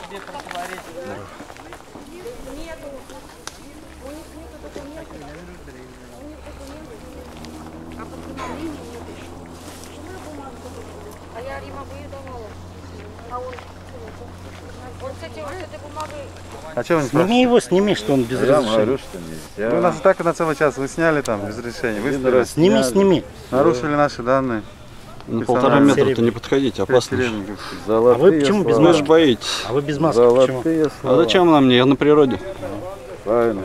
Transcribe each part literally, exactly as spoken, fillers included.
себе противоречит. Нету. У них нету документов. У них документов. А постановления нет еще. А я Рима выдавала. А он... Он с этой, с этой бумагой... А что вы не Сними его, сними, что он без Я разрешения. говорю, что нельзя. Вы нас и так на целый час вы сняли там без разрешения. Вы сняли. Сними, сними. Нарушили наши данные. На полтора метра-то не подходите, опасно. А вы почему без маски? Боитесь. А вы без маски почему? А зачем она мне? Я на природе. Правильно.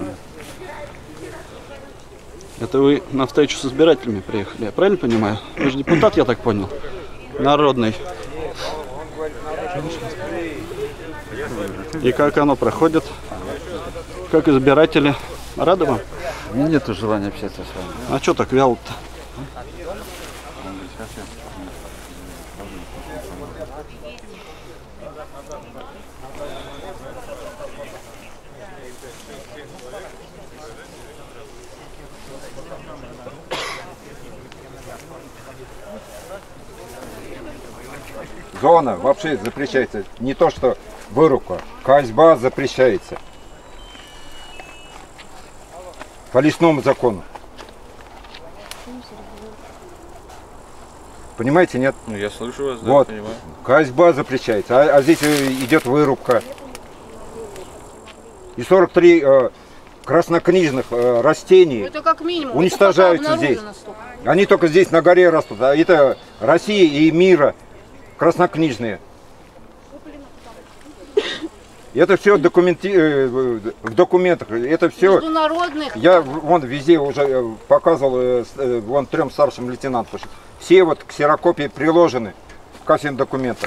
Это вы на встречу с избирателями приехали, я правильно понимаю? Вы же депутат, я так понял. Народный. И как оно проходит? Как избиратели? Рады вам? У меня нет желания общаться с вами. А что так вяло-то? Зона вообще запрещается. Не то, что вырубка. Козьба запрещается. По лесному закону. Понимаете, нет? Ну, я слышу вас, да, вот. Понимаю. Козьба запрещается, а, а здесь идет вырубка. И сорок три э, краснокнижных э, растений Это как минимум. уничтожаются здесь. Они только здесь на горе растут. А это Россия и мира краснокнижные. Это все документи... в документах. Это все. Международных. Я вон везде уже показывал вон трем старшим лейтенантам. Все вот ксерокопии приложены ко всем документам.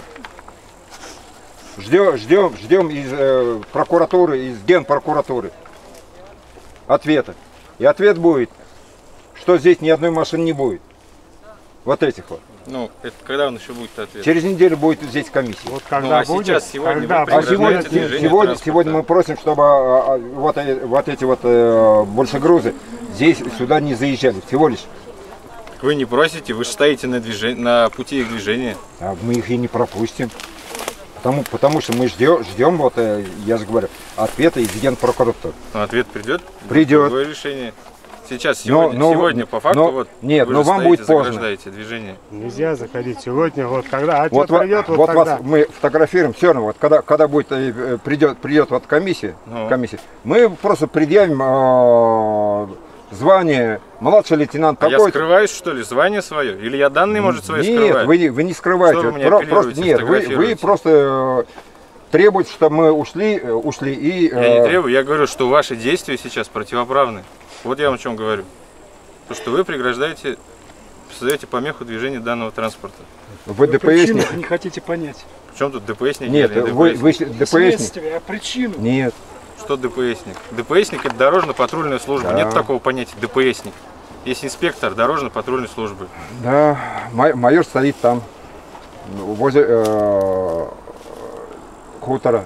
Ждем, ждем, ждем из э, прокуратуры, из генпрокуратуры ответа. И ответ будет, что здесь ни одной машины не будет. Вот этих вот. Ну, это когда он еще будет ответ? Через неделю будет здесь комиссия. Вот когда ну, а будет, сейчас, сегодня, когда вы А сегодня, движение сегодня, сегодня мы просим, чтобы а, а, вот, э, вот эти вот э, большегрузы здесь сюда не заезжали, всего лишь. Вы не просите, вы же стоите на, движение, на пути их движения. А мы их и не пропустим. Потому, потому что мы ждем, ждем вот, э, я же говорю, ответа из генпрокуратуры. Но ответ придет? Придет. Другое решение. Сейчас, сегодня, но, сегодня по факту, но, вот, нет, вы но же вам стоите, будет поздно. заграждаете движение. Нельзя заходить сегодня, вот когда ответ Вот, придет, вот, вот тогда. вас мы фотографируем, все равно, вот когда, когда будет, э, придет, придет вот комиссия, Ну. комиссия, мы просто предъявим э, звание младший лейтенант А я такой-то. скрываюсь, что ли, звание свое? Или я данные, может, свои Нет, скрываю? вы, не- вы не скрываете. Что вы меня Про- апеллируете, просто, нет, вы, вы фотографируете? просто э, требуете, чтобы мы ушли, э, ушли и... Я не э, требую, я говорю, что ваши действия сейчас противоправны. Вот я вам о чем говорю. То, что вы преграждаете, создаете помеху движению данного транспорта. Вы ДПСник? не хотите понять. В чем тут ДПСник? Нет, или не вы, ДПСник? вы ДПСник? Следствие, а причину? Нет. Что ДПСник? ДПСник это дорожно-патрульная служба. Да. Нет такого понятия ДПСник. Есть инспектор дорожно-патрульной службы. Да, май- майор стоит там, возле э, хутора.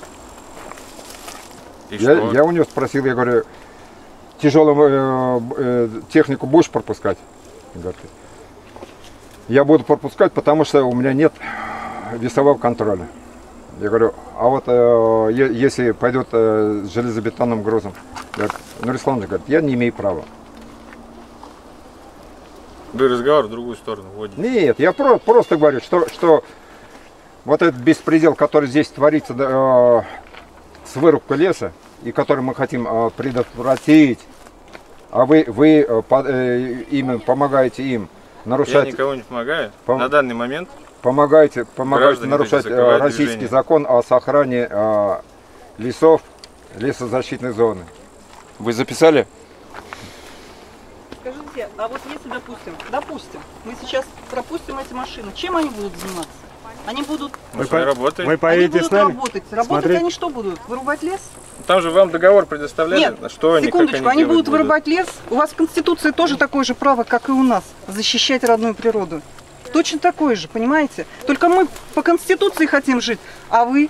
И Я, что? я у него спросил, я говорю, тяжелую э, э, технику будешь пропускать? Он говорит, я буду пропускать, потому что у меня нет весового контроля. Я говорю, а вот э, е- если пойдет э, с железобетонным грузом, я, ну, Руслан говорит, я не имею права. Вы разговор в другую сторону вводите. Нет, я про- просто говорю, что, что вот этот беспредел, который здесь творится э, с вырубкой леса, и который мы хотим э, предотвратить, а вы, вы э, по- э, им помогаете им Я нарушать, никого не помогаю. Пом- На данный момент помогаете, помогаете Граждане нарушать люди э, закрывают российский движение. закон о сохране э, лесов, лесозащитной зоны. Вы записали? Скажите, а вот если, допустим, допустим, мы сейчас пропустим эти машины, чем они будут заниматься? Они будут, мы Вы, с вами по- работаем. вы они поедете будут с нами? работать. Работать Смотреть? они что будут? Вырубать лес? Там же вам договор предоставляли, Нет, на что они, как секундочку, они, делать будут вырубать лес. У вас в Конституции тоже такое же право, как и у нас, защищать родную природу. Точно такое же, понимаете? Только мы по Конституции хотим жить, а вы?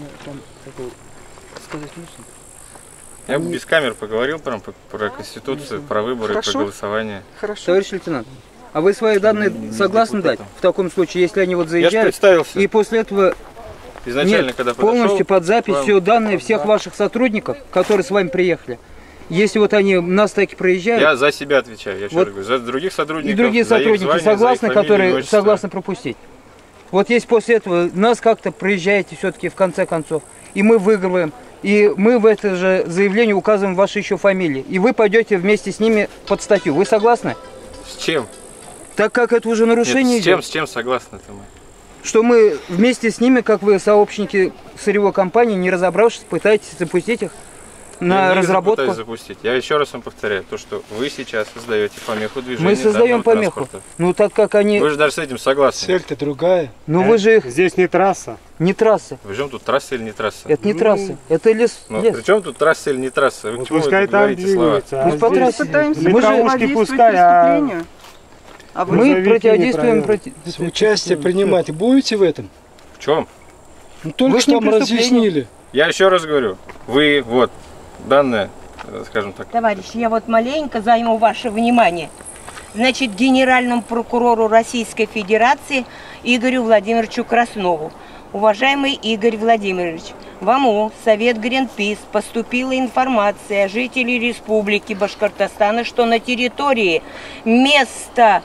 Я бы без камер поговорил прям про, про Конституцию, про выборы, Хорошо. про голосование. Хорошо. Товарищ лейтенант, а вы свои данные согласны дать? В таком случае, если они вот Я же заезжают, представился. и после этого изначально, Нет, когда подошел, полностью под запись вам- все данные всех ваших сотрудников, которые с вами приехали. Если вот они нас таки проезжают, Я за себя отвечаю, я еще Вот. раз говорю, за других и сотрудников, другие за их сотрудники звание, согласны, за их фамилию, которые имя, отчество. согласны пропустить. Вот если после этого нас как-то проезжаете все-таки в конце концов, и мы выигрываем, и мы в это же заявление указываем ваши еще фамилии, и вы пойдете вместе с ними под статью. Вы согласны? С чем? Так как это уже нарушение Нет, с чем, идет, с чем согласны-то мы? что мы вместе с ними, как вы сообщники сырьевой компании, не разобравшись, пытаетесь запустить их на Я не разработку. пытаюсь запустить. Я еще раз вам повторяю, то, что вы сейчас создаете помеху движения Мы создаем данного помеху. транспорта. Ну так как они... Вы же даже с этим согласны. Цель-то другая. Ну вы же их... Здесь не трасса. Не трасса. Причем тут трасса или не трасса? Это не трасса. Это лес. Ну, лес. причем тут трасса или не трасса? Вы Ну, к чему пускай это там говорите слова? двигаются. Пусть А потратят. здесь Пытаемся Мы же- противодействовать пускай, а- преступлению. А вы Мы Грузовики противодействуем не против... Участие принимать будете в этом? В чем? Ну, только Вы ж не что вам преступление. разъяснили. Я еще раз говорю, вы вот данное, э, скажем так, Товарищ, я вот маленько займу ваше внимание. Значит, генеральному прокурору Российской Федерации Игорю Владимировичу Краснову. Уважаемый Игорь Владимирович, в ОМО, Совет Гринпис, поступила информация о жителей Республики Башкортостана, что на территории места,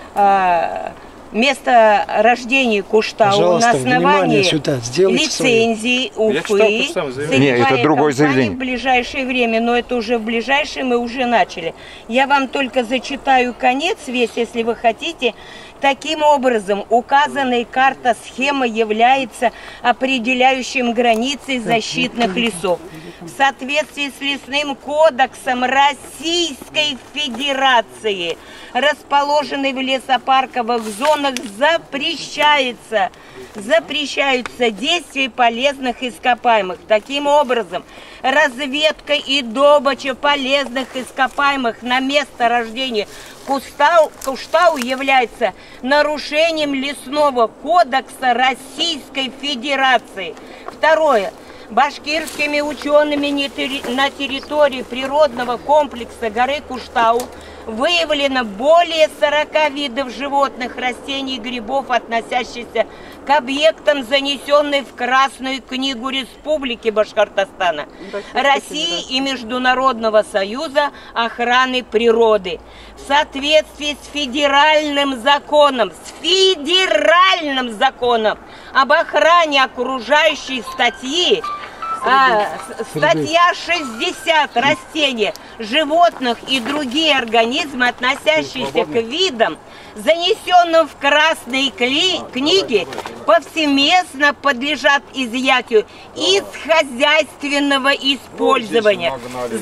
э, места рождения Куштау Пожалуйста, на основании внимание сюда, сделайте лицензии Я читал то Уфы же самое заявление. Не, это сырьевая другое компания заявление. в ближайшее время, но это уже в ближайшее мы уже начали. Я вам только зачитаю конец весь, если вы хотите. Таким образом, указанная карта схема является определяющим границей защитных лесов. В соответствии с лесным кодексом Российской Федерации, расположенный в лесопарковых зонах, запрещается, запрещаются действия полезных ископаемых. Таким образом, разведка и добыча полезных ископаемых на место рождения Куштау, Куштау является нарушением лесного кодекса Российской Федерации. Второе. Башкирскими учеными на территории природного комплекса горы Куштау выявлено более сорока видов животных, растений и грибов, относящихся к объектам, занесенных в Красную книгу Республики Башкортостана, России и Международного союза охраны природы. В соответствии с федеральным законом, с федеральным законом об охране окружающей статьи, А, статья шестьдесят растения, животных и другие организмы, относящиеся к видам, занесенным в красные кли- книги, повсеместно подлежат изъятию из хозяйственного использования.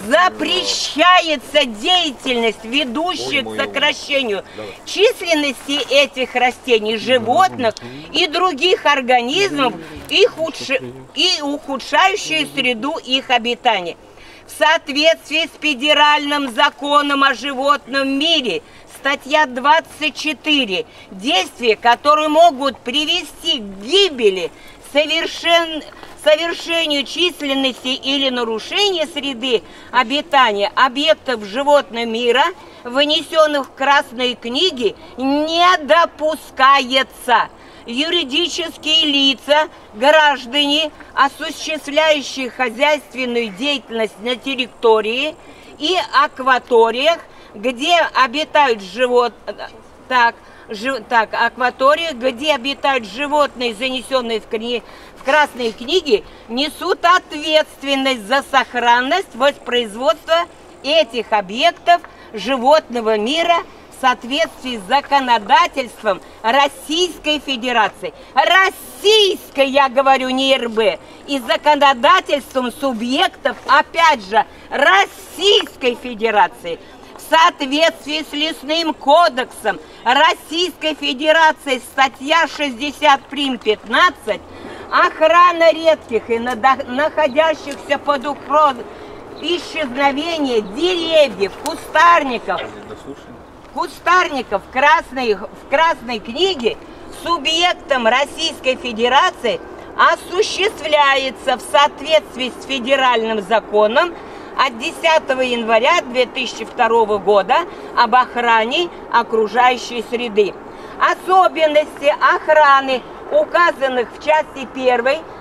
Запрещается деятельность, ведущая к сокращению численности этих растений, животных и других организмов и, худши- и ухудшающую среду их обитания. В соответствии с федеральным законом о животном мире, статья двадцать четыре, действия, которые могут привести к гибели, совершен... совершению численности или нарушению среды обитания объектов животного мира, вынесенных в красные книги, не допускается. Юридические лица, граждане, осуществляющие хозяйственную деятельность на территории и акваториях, где обитают животные, так, жи, так, акваториях, где обитают животные, занесенные в, кни, в красные книги, несут ответственность за сохранность, воспроизводство этих объектов животного мира в соответствии с законодательством Российской Федерации. Российской, я говорю, не РБ. И законодательством субъектов, опять же, Российской Федерации. В соответствии с лесным кодексом Российской Федерации, статья шестьдесят прим. пятнадцать, охрана редких и находящихся под угрозой исчезновения деревьев, кустарников, кустарников в красной, в красной книге субъектом Российской Федерации осуществляется в соответствии с федеральным законом от десятого января две тысячи второго года об охране окружающей среды. Особенности охраны, указанных в части первой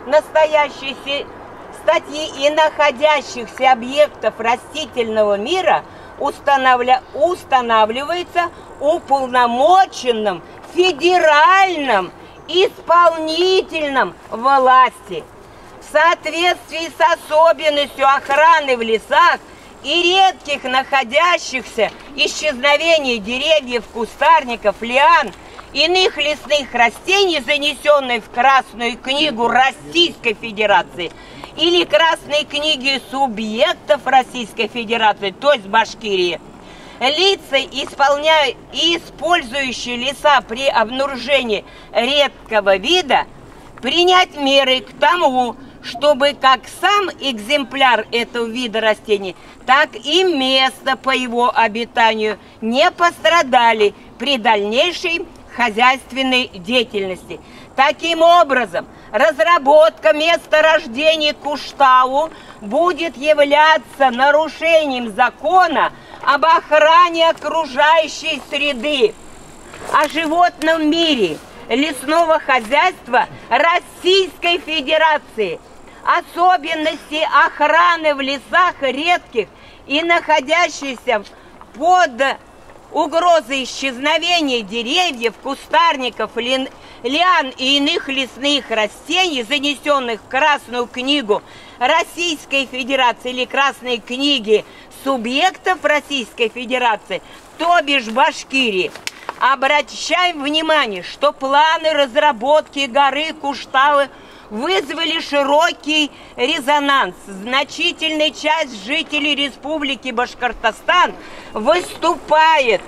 настоящей статьи и находящихся объектов растительного мира устанавля... устанавливается уполномоченным федеральным исполнительным власти в соответствии с особенностью охраны в лесах и редких находящихся исчезновений деревьев, кустарников, лиан, иных лесных растений, занесенных в Красную книгу Российской Федерации или Красной книги субъектов Российской Федерации, то есть Башкирии, лица, исполняя и использующие леса при обнаружении редкого вида, принять меры к тому, чтобы как сам экземпляр этого вида растений, так и место по его обитанию не пострадали при дальнейшей хозяйственной деятельности. Таким образом, разработка месторождений Куштау будет являться нарушением закона об охране окружающей среды, о животном мире, лесного хозяйства Российской Федерации, особенности охраны в лесах редких и находящихся под угрозой исчезновения деревьев, кустарников, лиан и иных лесных растений, занесенных в Красную книгу Российской Федерации или Красной книги субъектов Российской Федерации, то бишь Башкирии. Обращаем внимание, что планы разработки горы Куштау вызвали широкий резонанс. Значительная часть жителей Республики Башкортостан выступает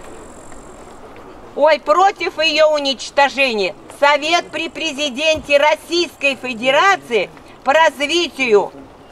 ой, против ее уничтожения. Совет при президенте Российской Федерации по развитию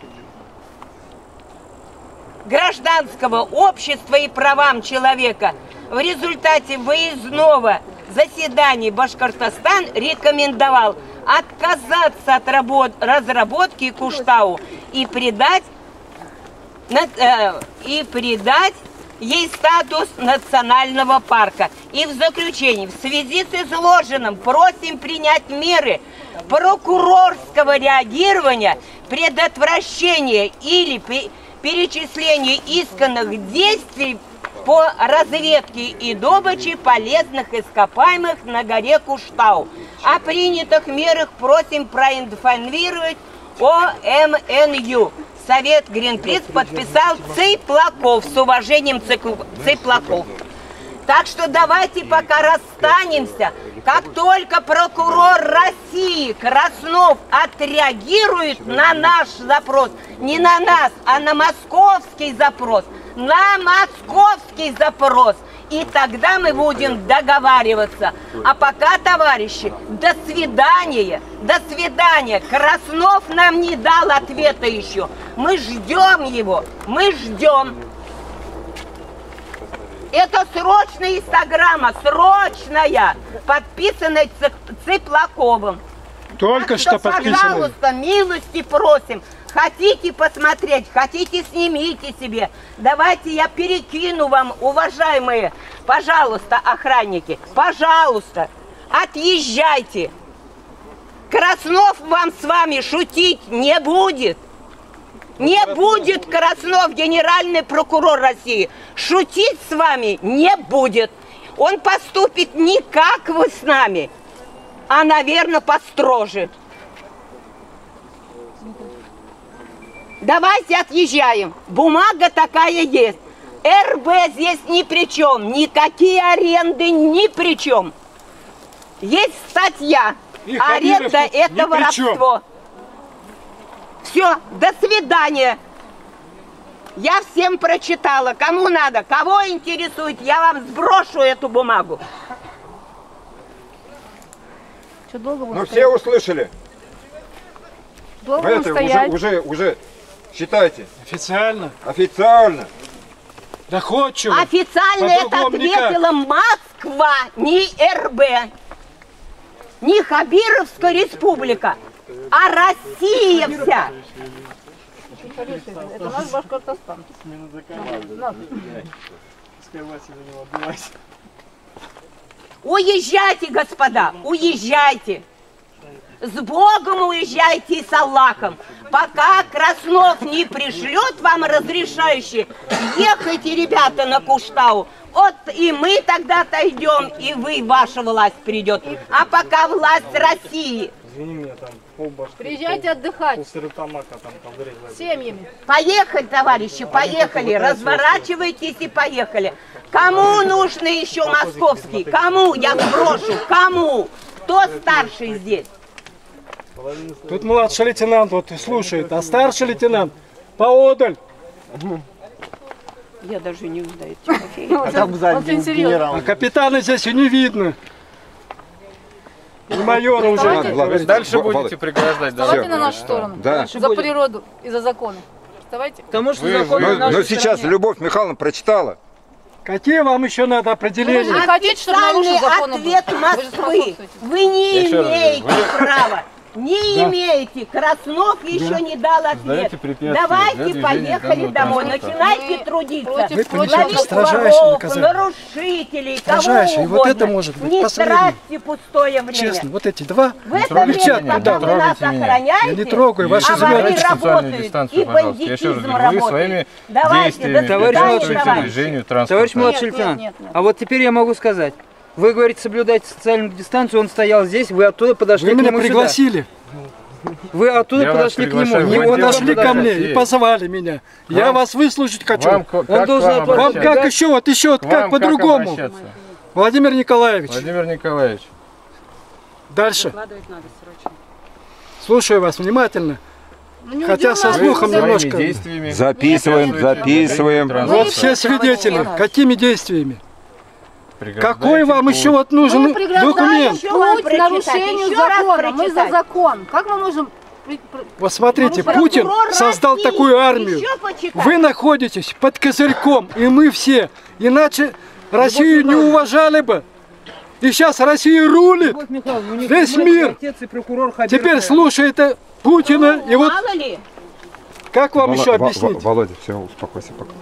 гражданского общества и правам человека в результате выездного заседания Башкортостан рекомендовал отказаться от работ, разработки Куштау и придать, э, и придать ей статус национального парка. И в заключение, в связи с изложенным, просим принять меры прокурорского реагирования, предотвращения или перечисления исканных действий по разведке и добыче полезных ископаемых на горе Куштау. О принятых мерах просим проинформировать О М Н Ю. Совет Гринпис подписал Цыплаков, с уважением Цыплаков. Так что давайте пока расстанемся. Как только прокурор России Краснов отреагирует на наш запрос, не на нас, а на московский запрос, на московский запрос, и тогда мы будем договариваться. А пока, товарищи, до свидания, до свидания. Краснов нам не дал ответа еще. Мы ждем его, мы ждем. Это срочная инстаграмма, срочная, подписанная Цыплаковым. Только что, что подписанная. Пожалуйста, милости просим. Хотите посмотреть, хотите снимите себе. Давайте я перекину вам, уважаемые, пожалуйста, охранники, пожалуйста, отъезжайте. Краснов вам с вами шутить не будет. Не будет Краснов, генеральный прокурор России, шутить с вами не будет. Он поступит не как вы с нами, а, наверное, построже. Давайте отъезжаем. Бумага такая есть. Р Б здесь ни при чем. Никакие аренды ни при чем. Есть статья. Аренда – это воровство. Все, до свидания. Я всем прочитала. Кому надо, кого интересует, я вам сброшу эту бумагу. Что, долго ну, все услышали. Долго это уже, уже, уже, считайте. Официально. Официально. Доходчиво. Официально это ответила Москва, не Р Б, не Хабировская республика, а Россия вся. Это наш Башкортостан. Уезжайте, господа, уезжайте. С Богом уезжайте и с Аллахом. Пока Краснов не пришлет вам разрешающий, ехайте, ребята, на Куштау. Вот и мы тогда отойдем, и вы, ваша власть придет. А пока власть России. Извини меня, там полбашки. Приезжайте отдыхать. Полсыротамака там Андрей Владимирович. Семьями. Поехали, товарищи, поехали. Разворачивайтесь и поехали. Кому нужны еще московские? Кому я сброшу? Кому? Кто старший здесь? Тут младший лейтенант вот слушает, а старший лейтенант поодаль. Я даже не узнаю Тимофея. А там сзади генерал. А капитана здесь и не видно. И майора уже. Дальше будете преграждать дорогу. Вставайте на нашу сторону. Да. За природу и за законы. Вставайте. Потому что Вы- законы вы- в нашей но сейчас стране. Любовь Михайловна прочитала. Какие вам еще надо Вы определения? же не хотите, чтобы нарушить Официальный законы были? ответ Вы же Москвы. способствуете. Вы не Я еще раз имеете говорю, права. Не Да. имеете. Краснов еще не дал ответ. Создаете препятствия для Давайте движения поехали данного домой. транспорта. Начинайте Вы трудиться. против- Вы против понесете Ловить строжайшее воров, наказание. нарушителей, Строжайшее. кого И вот угодно. это может быть Не последнее. тратьте пустое время. Честно, вот эти два. В это трогайте время, меня, пока да. вы нас Трогайте меня. охраняете, Я не трогаю, ваши а звезды. воры Держите социальную работают, дистанцию, и пожалуйста. Я еще раз бандитизм говорю, вы работает. своими Давайте, действиями до Товарищ свидания, младший препятствуете товарищ. движению транспорта. Товарищ младший Нет, нет, лейтенант, нет, нет. а вот теперь я могу сказать. Вы говорите, соблюдайте социальную дистанцию, он стоял здесь, вы оттуда подошли Вы к меня нему сюда. пригласили. Вы оттуда Я вас подошли к нему. приглашаю. Не Вы Вы он подошли ко мне и России. позвали меня. Я Вам- вас выслушать хочу. Вам ко- Он как должен к вам отводить- Вам обращаться? как еще, вот еще, вот К как вам по-другому. обращаться? Владимир Николаевич, Владимир Николаевич. дальше. Слушаю вас внимательно. Ну, не Хотя со удивляйтесь. слухом Своими немножко. действиями Записываем, записываем. Вот все свидетели. Какими действиями? преграждаете Какой вам путь. еще вот нужен Вы преграждаете документ? Еще вам путь к прочитать, нарушению еще раз закона. Мы за прочитать. закон. Как мы можем... при- при- Вот смотрите, Прокурор Путин создал России. такую армию. Еще почитать. Вы находитесь под козырьком, и мы все. Иначе Россию не уважали бы. И сейчас Россия рулит. Любовь Михайловна, у них Весь мать, мир отец и прокурор Хабиров. теперь слушает э, Путина. И вот Мало ли. как вам Вол- еще Во- объяснить? Во- Володя, все, успокойся пока.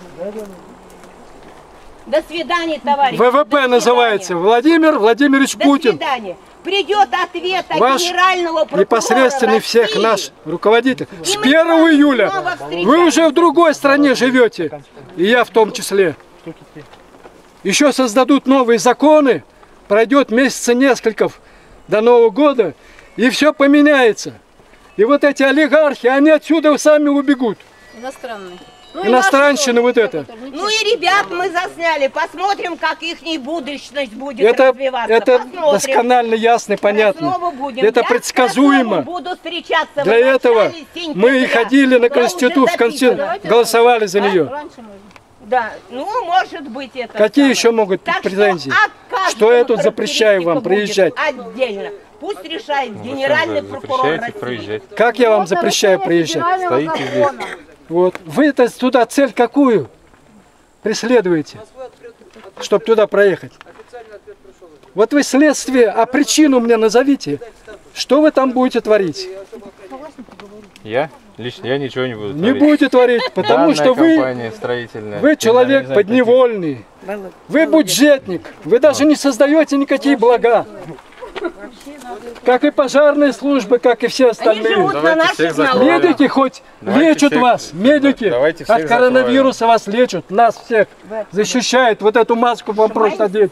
До свидания, товарищи. вэ вэ До пэ называется свидания. Владимир Владимирович До Путин. свидания. Придет ответ от Ваш генерального прокурора непосредственный всех России. наш руководитель. С И мы первого с вами июля снова вы встречаемся. уже в другой стране живете. И я в том числе. Еще создадут новые законы. Пройдет месяца несколько до Нового года. И все поменяется. И вот эти олигархи, они отсюда сами убегут. Иностранные. Ну, и Иностранщина наши вот тоже, это. которые Ну ничего. и ребят мы засняли. Посмотрим, как их будущность будет Это, развиваться. это Посмотрим. досконально ясно и понятно. Краснова будем. Это Я с предсказуемо. Красновым буду встречаться в Для этого начале сентября. мы и ходили на Я уже Конституцию, в записана. Конституцию, голосовали за нее. Раньше можно. Да, ну может быть это. Какие самое. еще могут быть Так претензии? Что, от каждого Что я тут запрещаю вам характеристика приезжать? будет Отдельно. Пусть решает генеральный прокурор Запрещаете России. проезжать. Как я вам Вот запрещаю нарушение приезжать? федерального Стоите закона. Вот. Вы-то туда цель какую преследуете, чтобы туда проехать? Вот вы следствие, а причину мне назовите. Что вы там будете творить? Я? Лично я ничего не буду Не творить. будете творить, потому Данная что вы, компания строительная. вы Я человек не знаю, подневольный. Вы бюджетник. Вы даже не создаете никакие блага. Как и пожарные службы, как и все Они остальные. живут на Давайте наших всех налогах. закроем. Медики хоть Давайте лечат всех- вас, медики давайте всех от коронавируса вас лечат, нас всех защищают. Вот эту маску вам просто одеть.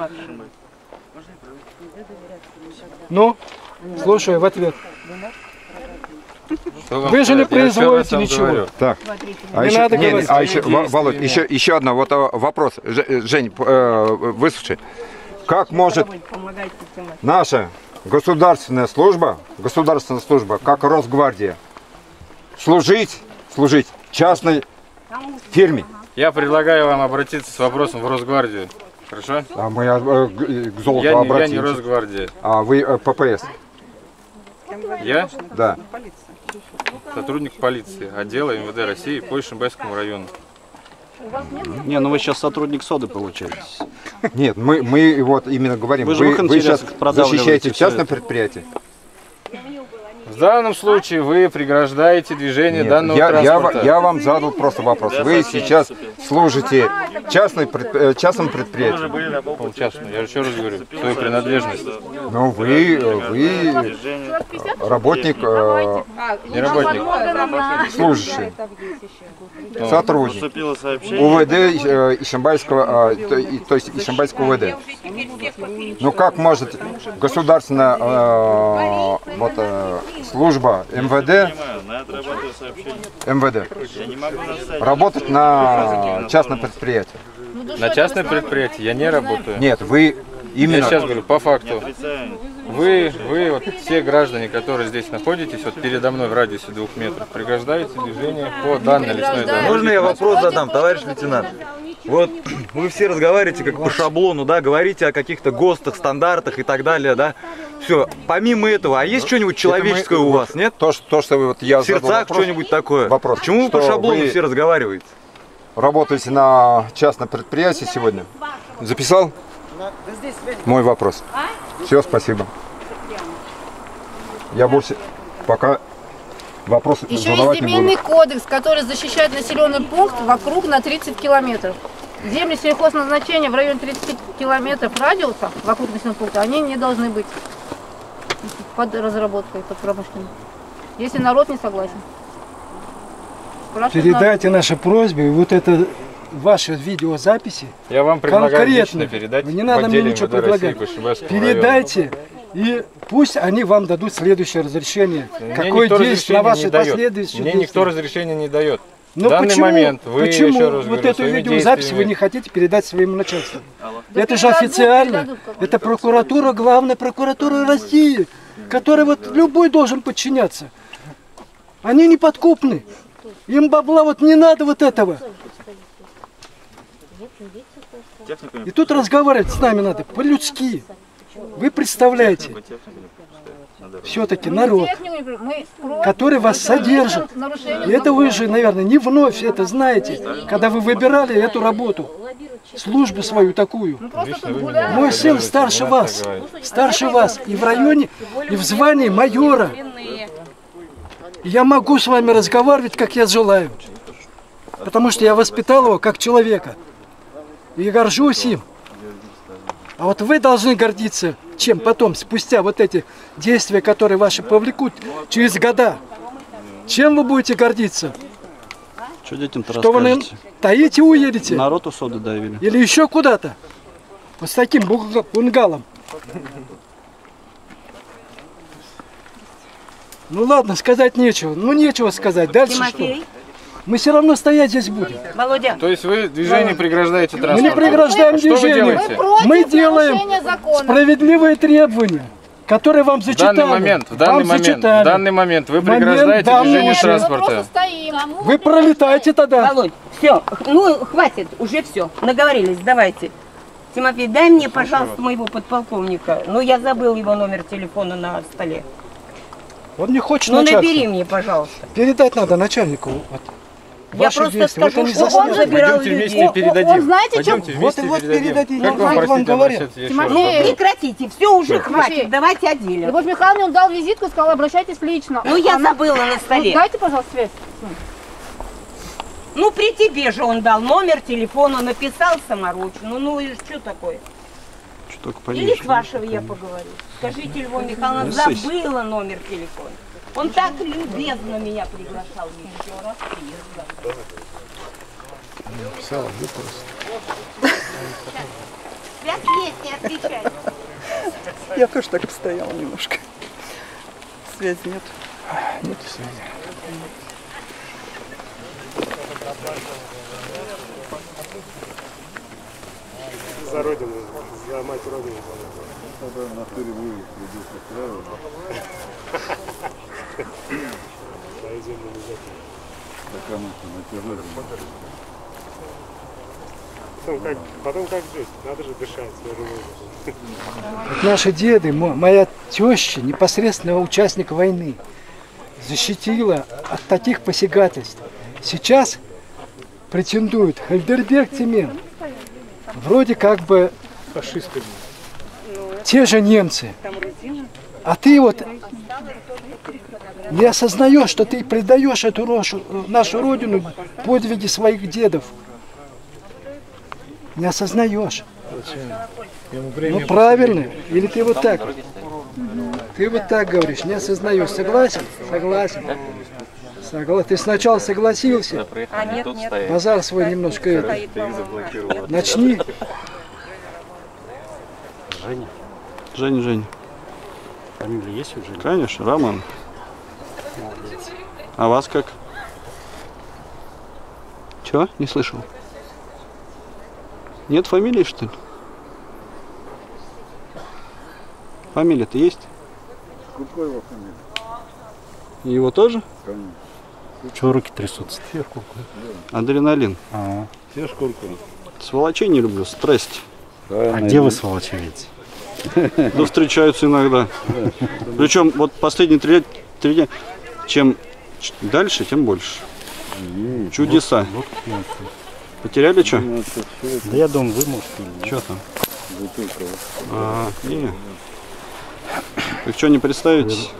Ну, слушаю в ответ. Что вам Вы же не сказать? Я еще раз производите вам ничего. говорю. Так. А Не еще, надо не, не, говорить. а еще, Своими Во- Володь, еще, действиями. еще одна вот а, вопрос. Ж- Жень, э, выслушай. Как может Помогайте всем. наша государственная служба, государственная служба, как Росгвардия, служить, служить частной фирме? Я предлагаю вам обратиться с вопросом в Росгвардию. Хорошо? А мы э, к к золоту Я не, я обратимся. не Росгвардия. А вы э, пэ пэ эс? Я Да. сотрудник полиции, отдела эм вэ дэ России по Ишимбайскому району. Не, ну вы сейчас сотрудник СОДы получаетесь. Нет, мы, мы вот именно говорим, Вы вы, же в их вы сейчас интересах продавливаете защищаете всё частное это. предприятие. В данном случае вы преграждаете движение Нет, данного я, я, транспорта. я вам задал просто вопрос. Вы сейчас служите частной, предп- э, частному предприятию. Полчаса, я еще раз говорю, свою принадлежность. Ну, вы, вы работник, э, Не работник. служащий, сотрудник УВД э, Ишимбайского, э, то, и- то есть Ишимбайского УВД. Ну, как может государственная э, вот, э, служба МВД, МВД работать на частном предприятии? На частное предприятие я не работаю. Нет, вы именно... Я сейчас говорю, по факту. Вы, вы, вот все граждане, которые здесь находитесь, вот передо мной в радиусе двух метров, преграждаете движение по данной лесной дороге. Можно я вопрос задам, товарищ лейтенант? Вот вы все разговариваете как по шаблону, да, говорите о каких-то ГОСТах, стандартах и так далее, да. Все, помимо этого, а есть что-нибудь человеческое у вас, нет? То, что, то, что вы, вот я В сердцах что-нибудь такое? Вопрос. Почему вы по Что шаблону вы все разговариваете? Работаете на частном предприятии сегодня? Записал? Мой вопрос. Все, спасибо. Я больше пока вопрос Еще задавать есть не земельный буду. кодекс, который защищает населенный пункт вокруг на тридцать километров. Земли сельхозназначения в районе тридцати километров радиуса вокруг населенного пункта, они не должны быть под разработкой, под промышленной. Если народ не согласен. Спрашивают Передайте наши просьбы, и вот это ваши видеозаписи. Я вам предлагаю конкретно. лично передать Не надо в мне отделе ничего МВД России предлагать. по Ишимбайскому Передайте, и пусть они вам дадут следующее разрешение. району. Мне Какое никто действие на разрешения ваши не дает. последующие Мне действия? никто разрешения не дает. Ну В данный почему, момент вы, почему еще раз вот говорю, эту своими видеозапись действиями- вы не хотите передать своему начальству? Да Это же передадут, официально. передадут, как Это прокуратура, главная прокуратура России, которой вот любой должен подчиняться. Они неподкупны. Им бабла вот не надо вот этого. И тут разговаривать с нами надо по-людски. Вы представляете, все-таки народ, который вас содержит. И это вы же, наверное, не вновь это знаете, когда вы выбирали эту работу, службу свою такую. Мой сын старше вас, старше вас и в районе, и в звании майора. Я могу с вами разговаривать, как я желаю, потому что я воспитал его как человека и горжусь им. А вот вы должны гордиться, чем потом, спустя вот эти действия, которые ваши повлекут через года. Чем вы будете гордиться? Что детям-то Что вы расскажете? таите, уедете? Народу соды давили. Или еще куда-то? Вот с таким буг- бунгалом. Ну ладно, сказать нечего. Ну нечего сказать. Дальше Тимофей? что? Мы все равно стоять здесь будем. Володя. То есть вы движение преграждаете Мы транспорт? не преграждаем Что вы движение. делаете? Мы делаем справедливые требования, которые вам В зачитали. данный момент, в данный Вам момент, в зачитали. данный момент вы Момент преграждаете данный движение уже. транспорта. Вы пролетайте тогда. Володь, все, ну хватит, уже все, наговорились, давайте. Тимофей, дай мне, пожалуйста, моего подполковника. Ну, я забыл его номер телефона на столе. Он не хочет Ну, начальства. набери мне, пожалуйста. Передать надо начальнику. Вот. Я Ваши просто действия. Вот скажу, они что он засняли. забирал Пойдемте людей. вместе передадим. он знаете, чем- Пойдемте Вот вместе и вот передадим. передадите. Как Ну, вам, вам простите, говорят. обращаться? Я еще раз Тимофей, говорю. Прекратите, все уже хватит, Тимофей. давайте отделим. Любовь Михайловна он дал визитку и сказал, обращайтесь лично. Ну, я Она- забыла на столе. Ну, дайте, пожалуйста, связь. Ну, при тебе же он дал номер телефона, написал саморучно. Ну, и что такое? Что только Или поменьше. с вашего я поговорю. Скажите, Любовь Михайловна, Не ссысь. забыла номер телефона. Он так любезно меня приглашал еще раз. приезжал. Написала, ну просто. Связь есть, не отвечай. Я тоже так постояла немножко. Связи нет. Нет связи. За родину, за мать родину. Свои земли не закинут. Потом как, потом как жить? Надо же дышать. Я думаю. Вот наши деды, мо- моя теща, непосредственно участник войны, защитила от таких посягательств. Сейчас претендует Хальдерберг Цемент. Вроде как бы Фашисты. те же немцы. А ты вот не осознаешь, что ты предаешь эту рошу, нашу родину, подвиги своих дедов. Не осознаешь. Ну правильно. Или ты вот так? Ты вот так говоришь, не осознаешь. Согласен? Согласен. Согласен. Ты сначала согласился, А, нет, нет. базар свой немножко это. Начни. Женя. Женя, Женя. Фамилия есть у Жени? Конечно, Роман. А вас как? Чё? Не слышал? Нет фамилии, что ли? Фамилия-то есть? Какой его фамилия? И его тоже? Конечно. Чего руки трясутся? Адреналин. А, Все шкурку. Сволочей не люблю, страсть. а где вы сволочи видите? Да встречаются иногда. Причем вот последние три, три дня, чем ч- дальше, тем больше. Чудеса. Потеряли что? Да я думаю, вы можете. Что там? А, не. Так что, не представитесь?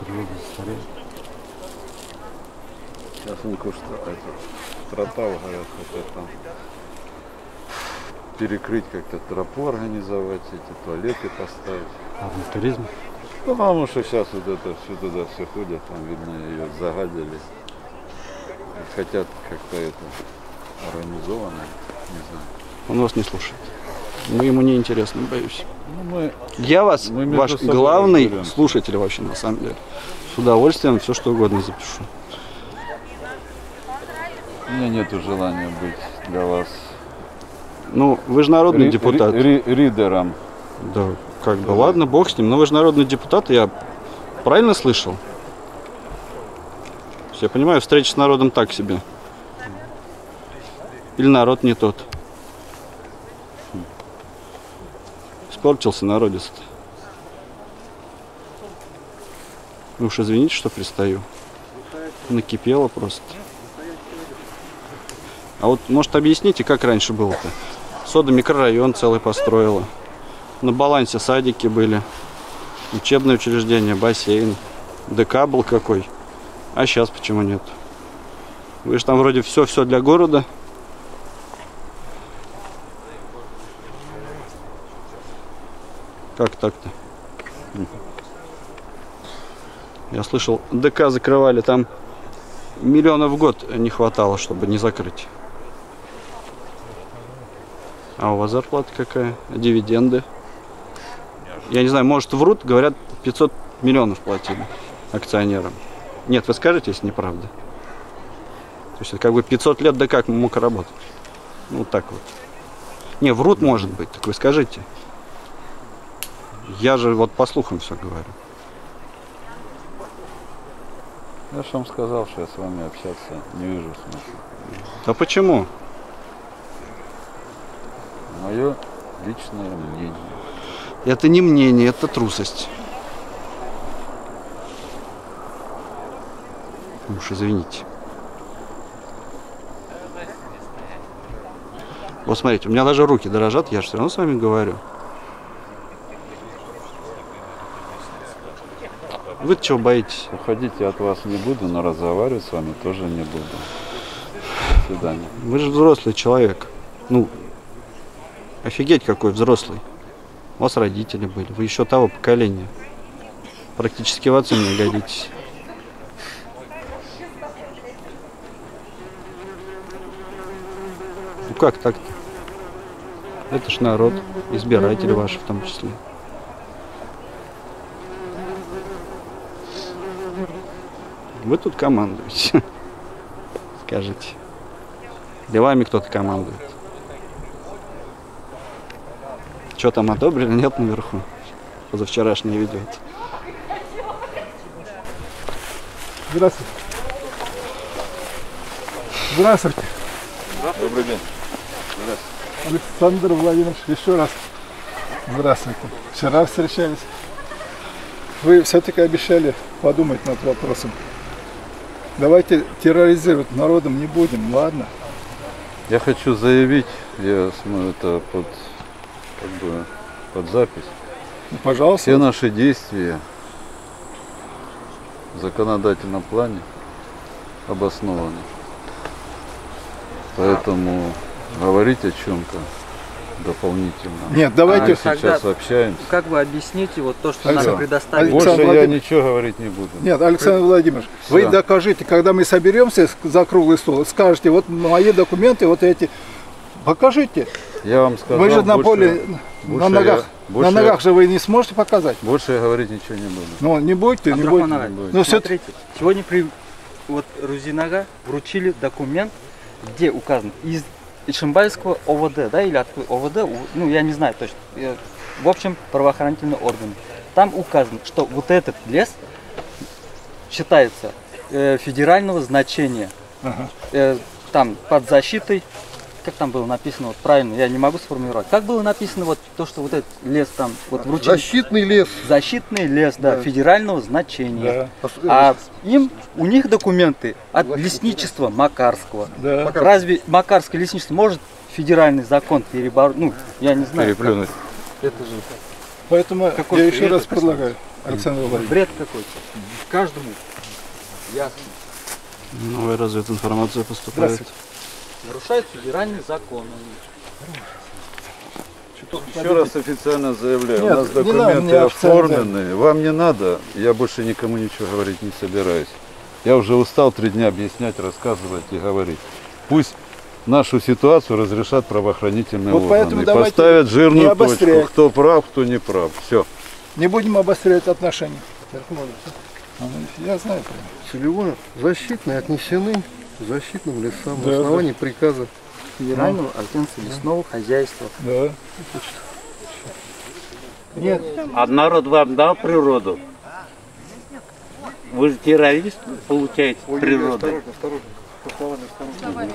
Сейчас он кушает. Тротал, говорят, хотят там перекрыть как-то тропу, организовать, эти туалеты поставить. А туризм? Ну, потому что сейчас вот это все туда все ходят, там видно ее загадили. Хотят как-то это организованно, не знаю. Он вас не слушает. Мы ему не интересны, боюсь. Ну, мы, Я вас, мы между ваш собой главный разберемся. слушатель вообще, на самом деле. С удовольствием все что угодно запишу. У меня нету желания быть для вас Ну, вы же народный ри- депутат. ри- ри- ридером. Да, как бы, ладно, бог с ним. Но вы же народный депутат, я правильно слышал? Я понимаю, встреча с народом так себе. Или народ не тот. Испортился народец-то. Вы уж извините, что пристаю. Накипело просто. А вот, может, объясните, как раньше было-то? Сода микрорайон целый построила. На балансе садики были. Учебное учреждение, бассейн. ДК был какой. А сейчас почему нет? Вы же там вроде все-все для города. Как так-то? Я слышал, ДК закрывали, там миллионов в год не хватало, чтобы не закрыть. А у вас зарплата какая? Дивиденды? Я не знаю, может врут, говорят, пятьсот миллионов платили акционерам. Нет, вы скажете, если неправда. То есть это как бы пятьсот лет ДК мог работать. Ну так вот. Не, врут может быть, так вы скажите. Я же вот по слухам все говорю. Я же вам сказал, что я с вами общаться не вижу смысла. А почему? Мое личное мнение. Это не мнение, это трусость. Уж извините. Вот смотрите, у меня даже руки дрожат, я же все равно с вами говорю. Вы-то чего боитесь? Уходить я от вас не буду, но разговаривать с вами тоже не буду. До свидания. Вы же взрослый человек. Ну, офигеть какой взрослый. У вас родители были, вы еще того поколения. Практически в отцы не годитесь. Ну как так-то? Это ж народ, избиратели ваши в том числе. Вы тут командуете. Скажите. Или вами кто-то командует? Что там одобрили? Нет, наверху. Позавчерашнее видео. Здравствуйте. Здравствуйте. Добрый день. Александр Владимирович, еще раз. Здравствуйте. Вчера встречались. Вы все-таки обещали подумать над вопросом. Давайте терроризировать народом не будем, ладно? Я хочу заявить, я смотрю, это под, как бы, под запись. Ну, пожалуйста. Все наши действия в законодательном плане обоснованы. Поэтому говорить о чем-то дополнительно. Нет, давайте мы сейчас общаемся. Как вы объясните вот то, что Александр, нам предоставили? Больше Александр я Владимирович. ничего говорить не буду. Нет, Александр Владимирович, Всё. вы докажите, когда мы соберемся за круглый стол, скажете, вот мои документы, вот эти, покажите. Я вам сказал, Вы же на больше- поле, больше на ногах, я- больше на я- ногах же вы не сможете показать. Больше я говорить ничего не буду. Ну, не будете, не Абдрахман будете. Агай, Ну, всё- смотрите, сегодня при вот Рузинага вручили документ, где указано из Ишимбайского ОВД, да, или откуда ОВД, у- ну я не знаю точно, Я- в общем, правоохранительные органы. Там указано, что вот этот лес считается э, федерального значения, Ага. Э, там под защитой, как там было написано, вот правильно, я не могу сформулировать. Как было написано вот то, что вот этот лес там вот вручили? Защитный лес. Защитный лес, да, Да. федерального значения. Да. А им, у них документы от лесничества Макарского. Да. Разве Макарское лесничество может федеральный закон перебороть? Ну, я не знаю. Переплюнуть. Это же Поэтому какой я еще бред раз это? предлагаю, Александр Владимирович. Бред какой-то. Каждому ясно. Новая развединформация поступает. Здравствуйте. Нарушает федеральный закон. Еще раз официально заявляю, Нет, у нас не надо документы мне официально оформлены, вам не надо, я больше никому ничего говорить не собираюсь. Я уже устал три дня объяснять, рассказывать и говорить. Пусть нашу ситуацию разрешат правоохранительные Вот поэтому органы. давайте Поставят не жирную точку, обострять. кто прав, кто не прав. Все. Не будем обострять отношения. Я знаю. Целевое защитные отнесены к защитным лесам Да, на основании приказа. Федерального агентства лесного хозяйства. Да. Нет. А народ вам дал природу? Вы же террорист, получаете, природу. Осторожно, по словам, осторожно.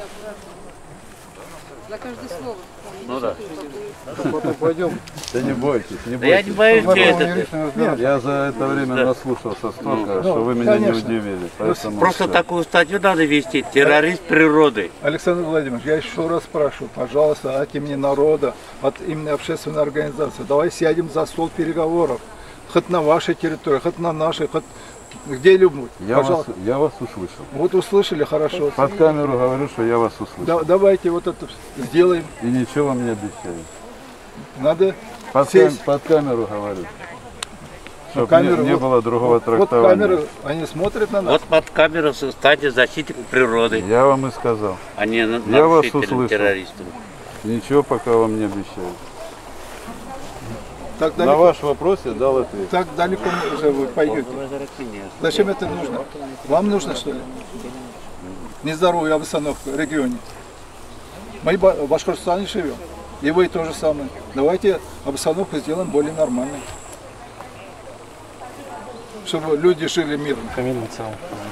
За каждое слово. Ну да. Потом пойдем. Да не бойтесь, не Да бойтесь. я не боюсь, что это- Нет, я за это время Да. наслушался столько, Ну, что вы меня не конечно. удивили. Поэтому Просто всё. такую статью надо вести, террорист природы. Александр Владимирович, я еще раз спрашиваю, пожалуйста, от имени народа, от имени общественной организации, давай сядем за стол переговоров, хоть на вашей территории, хоть на нашей, хоть где-нибудь. Я вас, Пожалуйста. я вас услышал. Вот услышали, хорошо. Под камеру говорю, что я вас услышал. Да- давайте вот это сделаем. И ничего вам не обещаю. Надо Под, кам- сесть. под камеру говорю. Чтобы камеру, не, не вот- было другого вот, вот трактования. камеры, они смотрят на нас. Вот под камеру стати защитник природы, Я вам и сказал. а не на- Я вас нарушителем, услышал. террористом. Ничего пока вам не обещаю. Так На далеко, ваш вопрос я дал ответ. так далеко уже вы пойдете. Зачем это нужно? Вам нужно, что ли? Нездоровая обстановка в регионе. Мы ба- в Башкортостане живем. И вы то же самое. Давайте обстановку сделаем более нормальной. Чтобы люди жили мирно. Фамильный цел.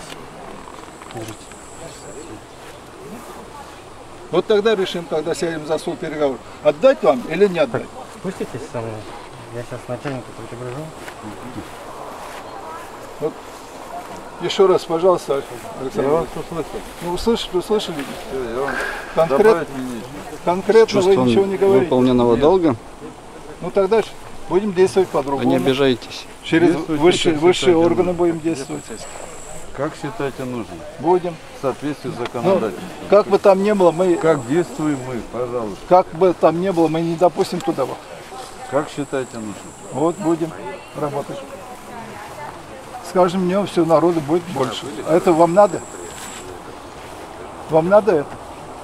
Вот тогда решим, когда сядем за стол переговоров. Отдать вам или не отдать? Спуститесь со мной. Я сейчас начальника предупрежу. Вот. Еще раз, пожалуйста, Александр. Я вас Владимирович. услышал. Ну, услышали, услышали. Всё, я вам Конкрет- добавить мне нечего. конкретно вы Чувством ничего не говорите. выполненного Нет. долга. Ну тогда ж будем действовать Вы по-другому. не обижайтесь. Через Действуйте, высшие, как высшие считаете органы нужным. будем действовать. Как считаете нужным? Будем. В соответствии с Ну, законодательством. как бы там ни было, мы, Как действуем мы, пожалуйста. как бы там ни было, мы не допустим туда. вот. Как считаете нужным? Вот будем работать. С каждым днем все народу будет больше. А это вам надо? Вам надо это?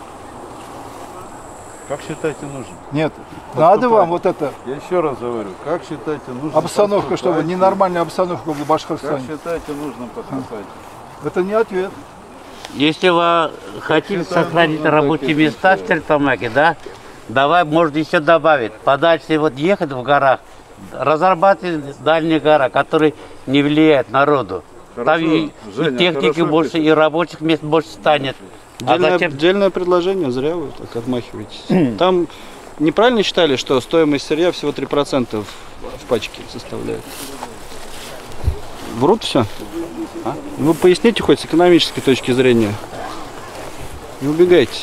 Как считаете нужным? Нет. Поступать. Надо вам вот это Я еще раз говорю, как считаете нужным обстановка, чтобы поступать? ненормальная обстановка в Как Башкортостане. считаете нужным поступать? Это не ответ. Если вы хотите считаем, сохранить нужно рабочие так и места в сделать. Стерлитамаке, да, давай, может, еще добавить. Подальше вот ехать в горах, разрабатывать дальние гора, которые не влияют народу. Там Хорошо, и, и Женя, техники хорошо больше, пишешь. и рабочих мест больше станет. А Дельное, зачем? дельное предложение, зря вы так отмахиваетесь. Там неправильно считали, что стоимость сырья всего три процента в, в пачке составляет? Врут все? А? Вы поясните хоть с экономической точки зрения. Не убегайте.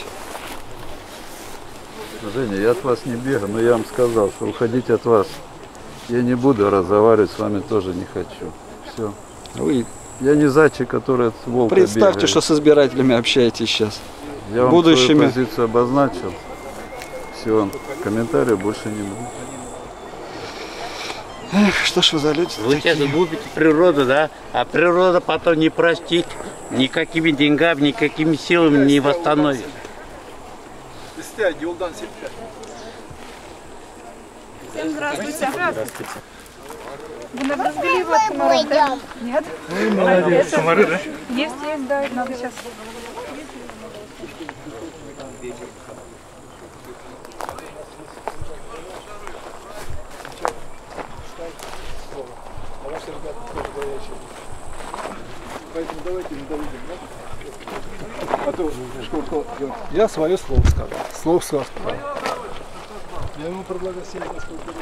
Женя, я от вас не бегаю, но я вам сказал, что уходить от вас я не буду, разговаривать с вами тоже не хочу. Все. Вы Я не зайчик, который от волка представьте, бегает. что с избирателями общаетесь сейчас. Я вам Будущими. свою позицию обозначил. Все, комментариев больше не будет. Эх, что ж вы за люди Вы сейчас губите природу, да? А природа потом не простит. Никакими деньгами, никакими силами не восстановит. Всем здравствуйте. Здравствуйте. Вы на Бразгалиева комары, да? Нет? Вы молодец. Комары, да? Есть, есть, да. Надо сейчас. Поэтому давайте не доведем, да? А то Шкурко, я свое слово сказал. Слово сказал. Я ему предлагаю семь раз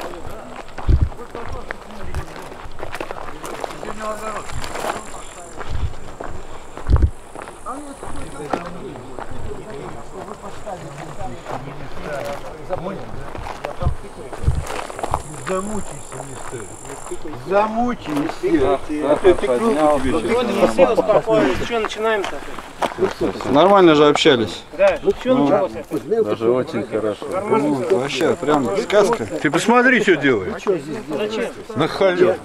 Замучайся, не стоит. Замучайся. Что начинаем-то? Нормально же общались. Да, ну что началось? Даже очень хорошо. Вообще, прям сказка. Ты посмотри, что делает. Зачем? На халю.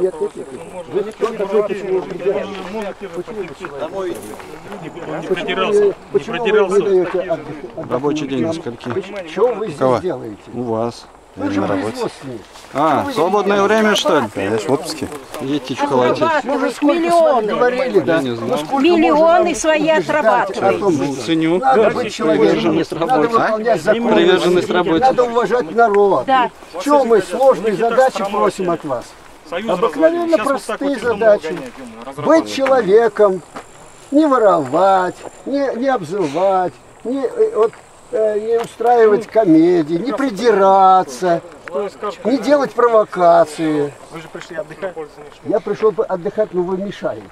Не продирался. Не продирался. Рабочий день на скольки? Что вы здесь Кого? делаете? У вас. Вы же взрослые. А, свободное время, что ли? Конечно, в отпуске. Едете чоколатить. Миллионы. Говорили, да? Не знаю. Миллионы свои отрабатывают. Ценю. Надо быть человеком, Приверженность надо работе. выполнять законы. Приверженность работе. Надо уважать народ. Да. Что мы сложные задачи просим от вас? Обыкновенно простые задачи. Быть человеком, не воровать, не, не обзывать, не, э, вот, э, не устраивать комедии, не придираться, не делать провокации. Вы же пришли отдыхать. Я пришел бы отдыхать, но вы мешаете.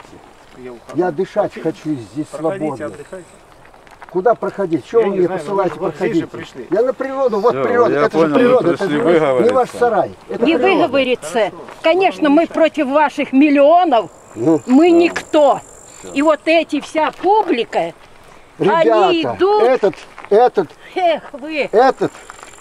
Я дышать хочу здесь свободно. Отдыхайте. Куда проходить? Что Я вы не мне знаю, посылаете вот здесь проходить? же пришли. Я на природу, вот Всё, природа, я это понял, же природа, вы это пришли же не выговориться. ваш сарай. Это Не природа. выговорится. Конечно, мы против ваших миллионов. Ну, Мы никто. И вот эти вся публика, ребята, они идут. этот, этот, Эх вы. этот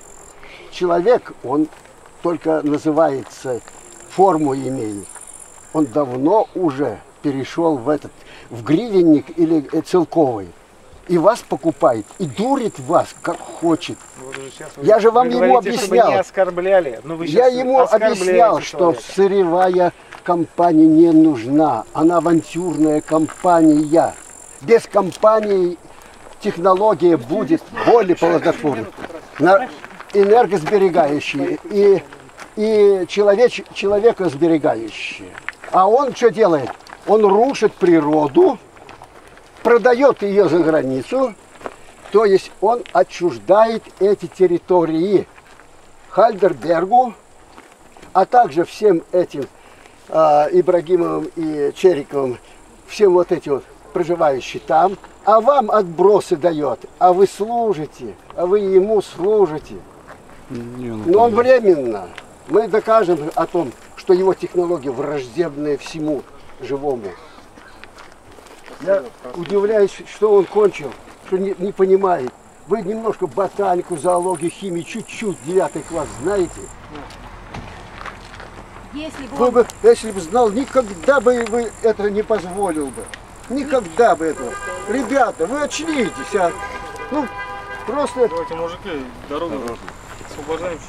человек, он только называется, форму имеет. Он давно уже перешел в этот, в гривенник или э, целковый. И вас покупает, и дурит вас, как хочет. Я же вам Вы ему говорите, чтобы объяснял. не оскорбляли, но вы Я сейчас ему оскорбляете объяснял, что человека. сырьевая компания не нужна. Она авантюрная компания. Без компании технология будет более плодотворной, на- энергосберегающая и, и человеч, человекосберегающая. А он что делает? Он рушит природу, продает ее за границу, то есть он отчуждает эти территории Хальдербергу, а также всем этим э, Ибрагимовым и Чериковым, всем вот этим вот проживающим там, а вам отбросы дает, а вы служите, а вы ему служите. Но он временно. Мы докажем о том, что его технология враждебная всему живому. Я удивляюсь, что он кончил, что не, не понимает. Вы немножко ботанику, зоологию, химию, чуть-чуть, девятый класс знаете. Если бы Вы он... бы, если бы знал, никогда бы вы это не позволил бы. Никогда бы этого. Ребята, вы очнитесь, а. Ну, просто... Давайте, мужики, дорогу освобождаем.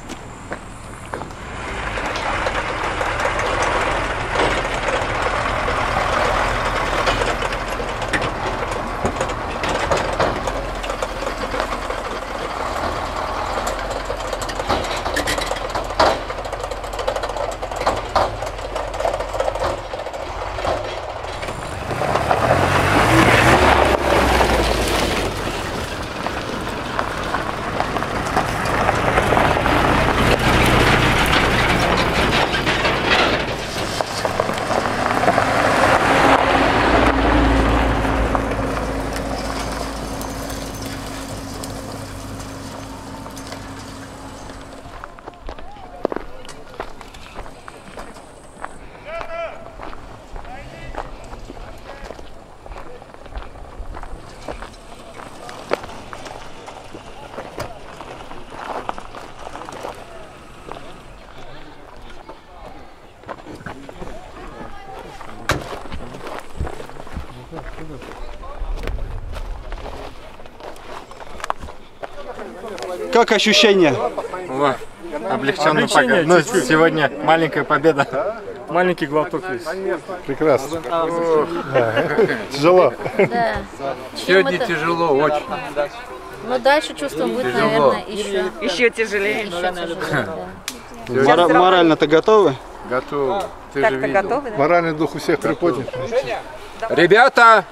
Как ощущения? О, облегченно пока. Ну, сегодня маленькая победа. Маленький глоток есть. Прекрасно. Тяжело. Да. Сегодня тяжело, очень. Но дальше чувствуем будет, наверное, еще. Еще тяжелее. Еще тяжелее, да. Мора- Морально-то готовы? Готовы. Ты же Так-то видел. готовы, да? Моральный дух у всех приподнят. Ребята!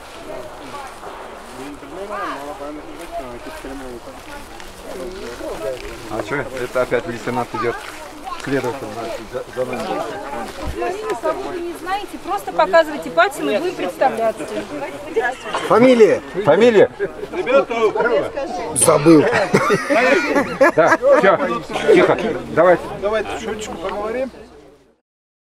А что, это опять лейтенант идет следователь за, за нами. Вы не знаете, просто показывайте пальцем и будем представляться. Фамилия? Фамилия? Забыл. Да, все, тихо, давайте. Давайте шуточку поговорим.